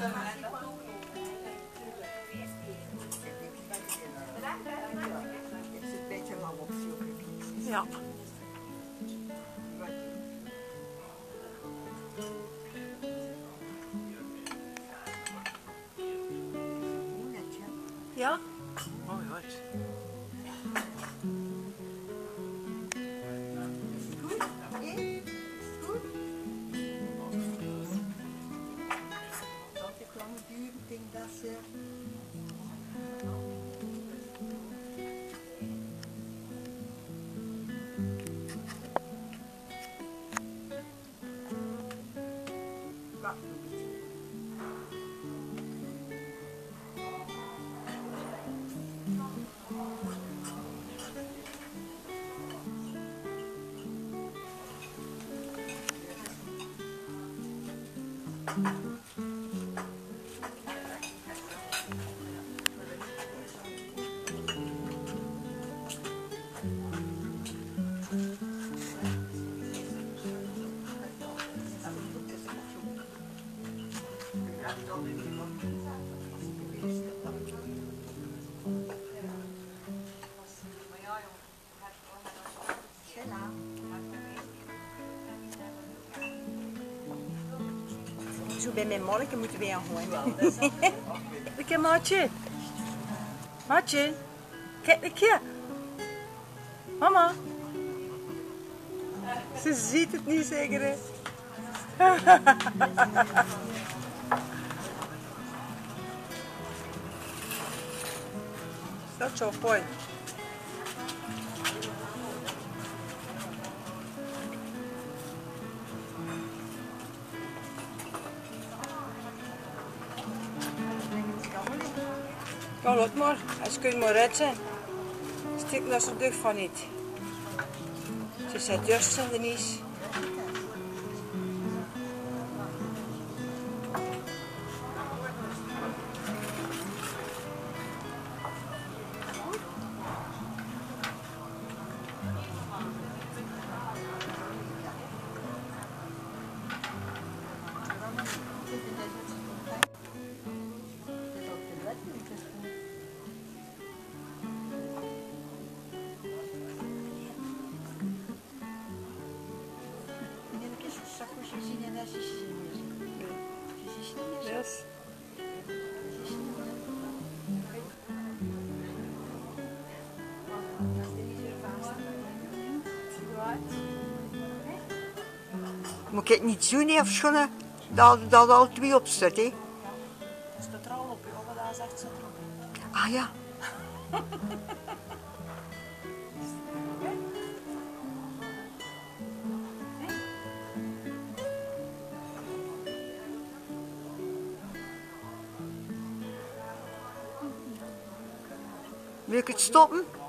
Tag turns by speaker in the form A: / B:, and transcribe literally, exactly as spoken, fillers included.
A: zit een beetje lang op zoeken.
B: Ja. Ja? Mooi hoor.
A: Goed? Eén? Goed? Dat heeft lang duren, ik denk dat ze... Wacht een beetje. Zo bij mijn manneke moeten wij aan gooien.
B: Kijk eens, Maatje. Maatje. Kijk een keer. Mama. Ze ziet het niet zeker, hè? Dat zo mooi. Ja, laat maar. Als kun je maar uit zijn. Steek daar zo deug van niet. Ze zit juist in de nies. Yes.
A: Moet ik het niet zo niet afschonnen dat dat al twee op zit, hè?
B: Het staat er al op, joh. Wat zegt ze erop?
A: Ah ja. Wil ik het stoppen?